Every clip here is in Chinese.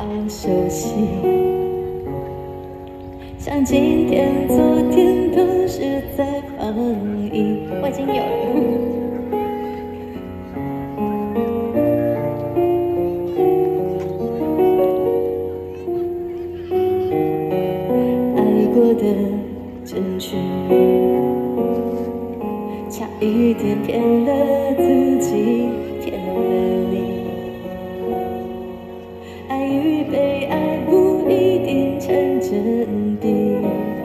好熟悉，像今天、昨天都是在放映。我已经有了。爱过的证据，差一点骗了自己，骗了你。爱与被爱不一定成正比，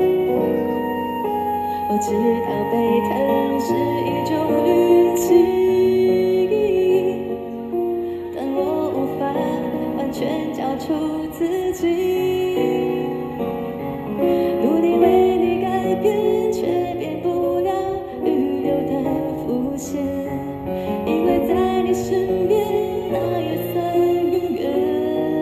我知道被疼是一种运气，但我无法完全交出自己，努力为你改变，却变不了预留的伏线，因为在你身边，那也算永远。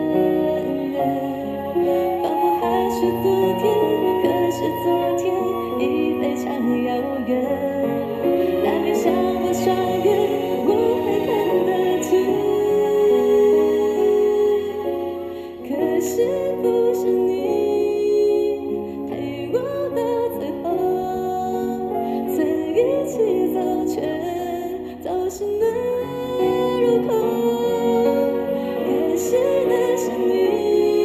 是昨天，可是昨天已非常遥远。难免像我双眼，我会看得清。可惜不是你陪我到最后，曾一起走，却走失那入口。可惜的是你。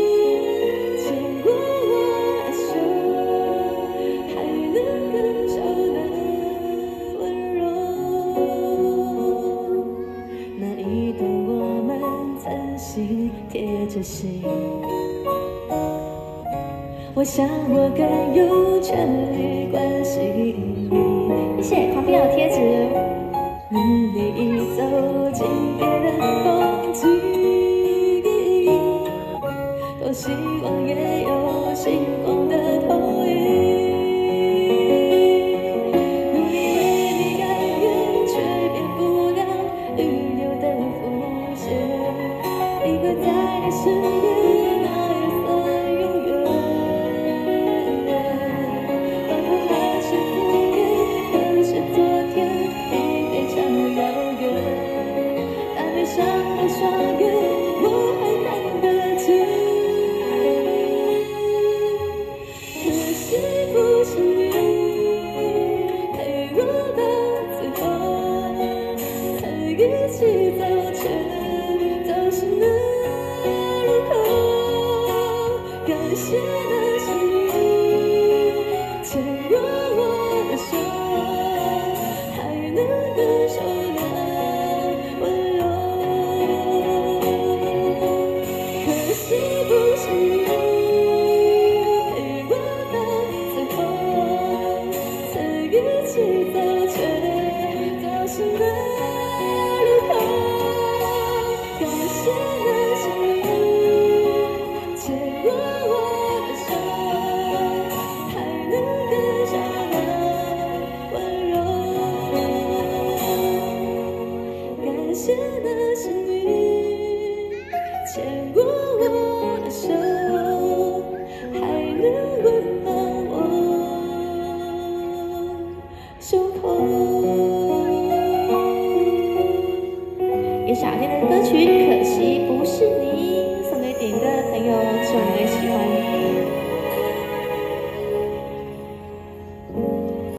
心贴着心，我想我更有权利关心你。谢谢，旁边有贴纸。你已走进别的风景，多希望也有星光的投影。努力为你改变，却变不了预留的伏线。因为在你身边，那也算永远。仿佛还是昨天，可是昨天已非常遥远。但闭上了双眼，我还看得清。可惜不是你陪我到最后，曾一起走，却走失那入口。感谢的是你牵过我的手，还能感受那温柔。可惜不是你陪我到最后，曾一起走，却走失那入口。感谢的是你牵过我的手，还能感受那温柔。感谢的是你牵过我的手，还能温暖我胸口。也是好听的歌曲，可惜不是你，送给点歌的朋友，希望你会喜欢。